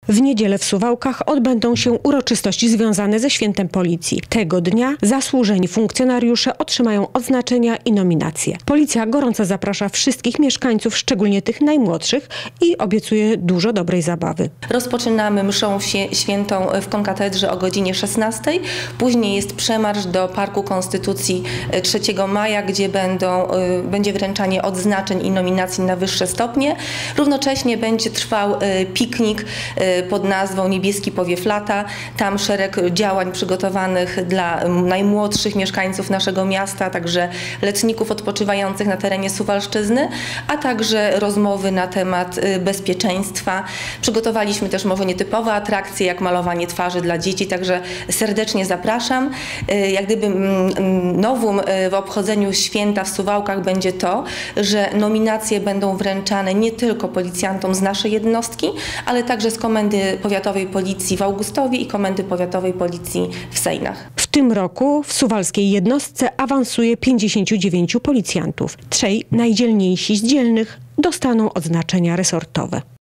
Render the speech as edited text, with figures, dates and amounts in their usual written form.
W niedzielę w Suwałkach odbędą się uroczystości związane ze Świętem Policji. Tego dnia zasłużeni funkcjonariusze otrzymają odznaczenia i nominacje. Policja gorąco zaprasza wszystkich mieszkańców, szczególnie tych najmłodszych, i obiecuje dużo dobrej zabawy. Rozpoczynamy mszą świętą w Konkatedrze o godzinie 16. Później jest przemarsz do Parku Konstytucji 3 maja, gdzie będzie wręczanie odznaczeń i nominacji na wyższe stopnie. Równocześnie będzie trwał piknik pod nazwą Niebieski Powiew Lata. Tam szereg działań przygotowanych dla najmłodszych mieszkańców naszego miasta, także letników odpoczywających na terenie Suwalszczyzny, a także rozmowy na temat bezpieczeństwa. Przygotowaliśmy też może nietypowe atrakcje, jak malowanie twarzy dla dzieci, także serdecznie zapraszam. Jak gdyby nowum w obchodzeniu święta w Suwałkach będzie to, że nominacje będą wręczane nie tylko policjantom z naszej jednostki, ale także z Komendy Powiatowej Policji w Augustowie i Komendy Powiatowej Policji w Sejnach. W tym roku w suwalskiej jednostce awansuje 59 policjantów. 3 najdzielniejsi z dzielnych dostaną odznaczenia resortowe.